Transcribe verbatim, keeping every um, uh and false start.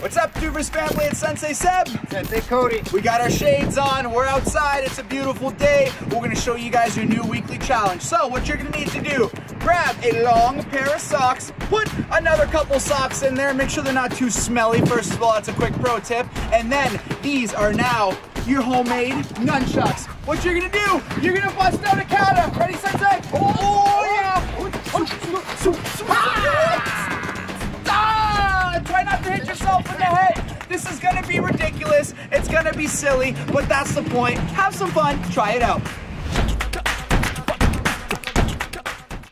What's up, Doovers family? It's Sensei Seb. Sensei Cody. We got our shades on. We're outside. It's a beautiful day. We're going to show you guys your new weekly challenge. So what you're going to need to do, grab a long pair of socks, put another couple socks in there, make sure they're not too smelly. First of all, that's a quick pro tip. And then these are now your homemade nunchucks. What you're going to do, you're going to bust out a kata. Ready, Sensei? Oh, yeah. Ah, try not to hit yourself in the head. This is gonna be ridiculous. It's gonna be silly, but that's the point. Have some fun. Try it out.